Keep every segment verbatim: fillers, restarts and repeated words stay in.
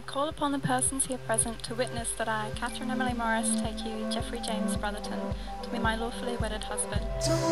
call upon the persons here present to witness that I, Katherine Emily Morris, take you, Geoffrey James Brotherton, to be my lawfully wedded husband.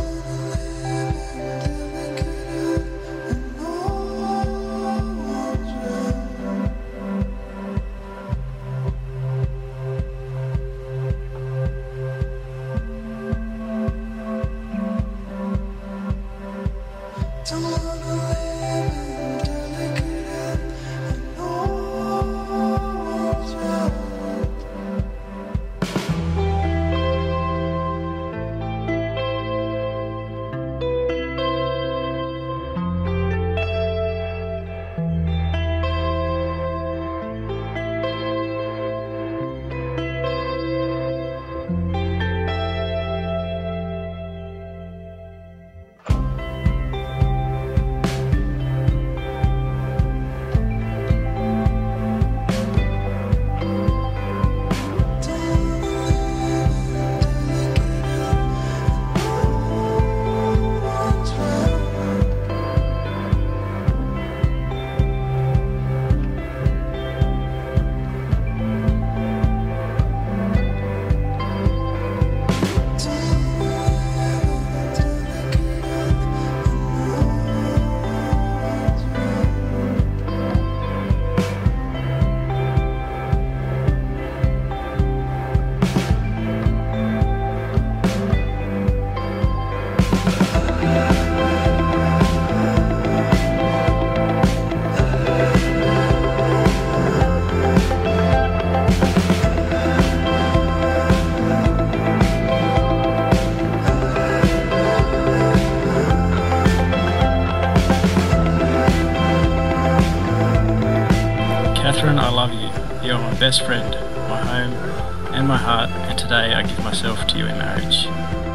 Katherine, I love you. You are my best friend, my home, and my heart, and today I give myself to you in marriage.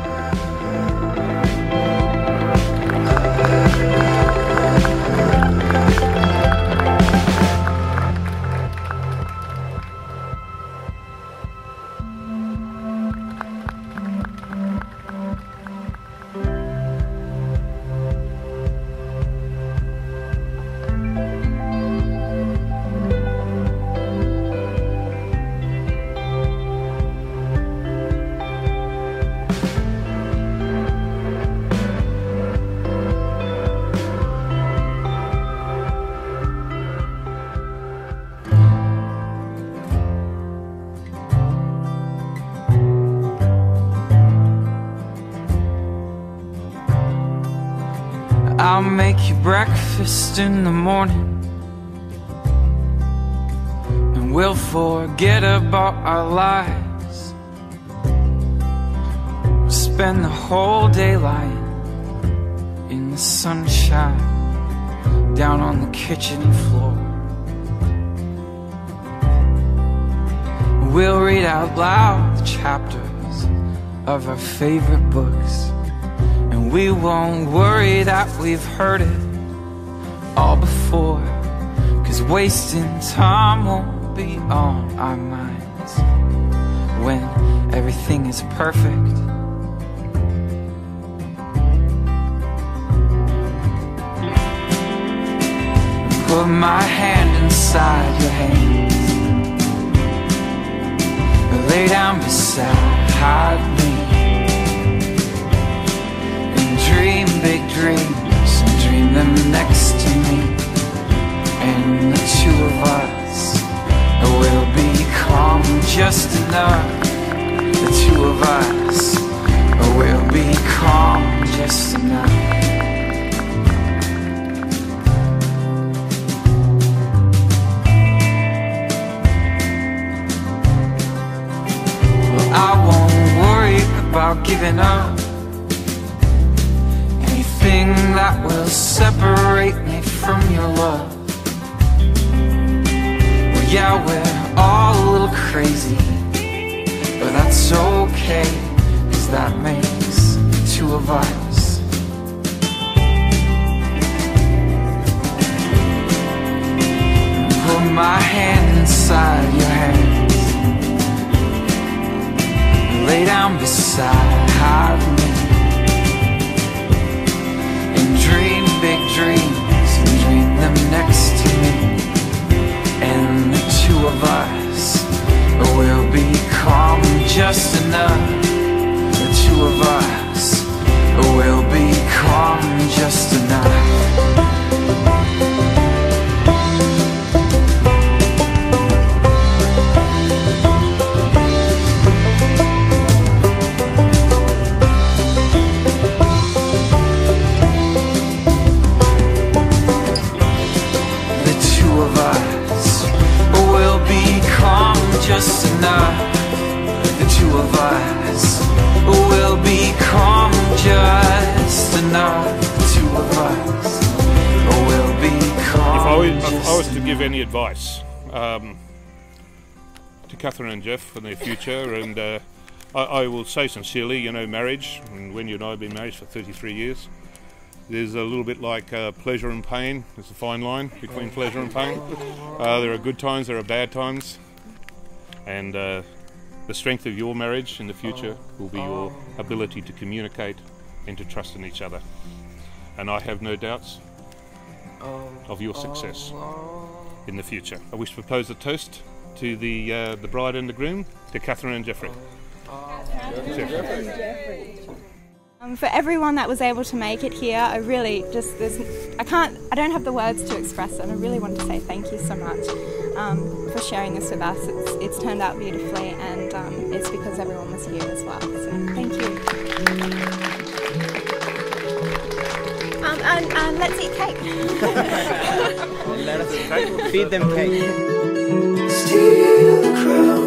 I'll make you breakfast in the morning, and we'll forget about our lives. We'll spend the whole day lying in the sunshine, down on the kitchen floor. We'll read out loud the chapters of our favorite books, and we won't worry that we've heard it all before, 'cause wasting time won't be on our minds when everything is perfect. Put my hand inside your hands, lay down beside me, dream big dreams and dream them next to me, and the two of us will become just enough. The two of us will become just enough. Well, I won't worry about giving up that will separate me from your love. Well, yeah, we're all a little crazy, but that's okay, 'cause that makes the two of us. Put my hand inside your hands, lay down beside me, dream big dreams and dream them next to me, and the two of us will become just enough. The two of us will become just enough. Just enough. The two of us will become just enough. The two of us will become. If I was, if I was to give any advice um, to Katherine and Jeff for their future, and uh, I, I will say sincerely, you know, marriage, and when you and I have been married for thirty-three years, there's a little bit like uh, pleasure and pain. There's a fine line between pleasure and pain. Uh, there are good times, there are bad times. And uh, the strength of your marriage in the future will be your ability to communicate and to trust in each other. And I have no doubts of your success in the future. I wish to propose a toast to the uh, the bride and the groom, to Katherine and Geoffrey. Geoffrey. Um, for everyone that was able to make it here, I really just, there's, I can't, I don't have the words to express it, and I really want to say thank you so much um, for sharing this with us. It's, it's turned out beautifully, and um, it's because everyone was here as well, so thank you. Um, and, and let's eat cake. Let us feed them cake. Steal the crown.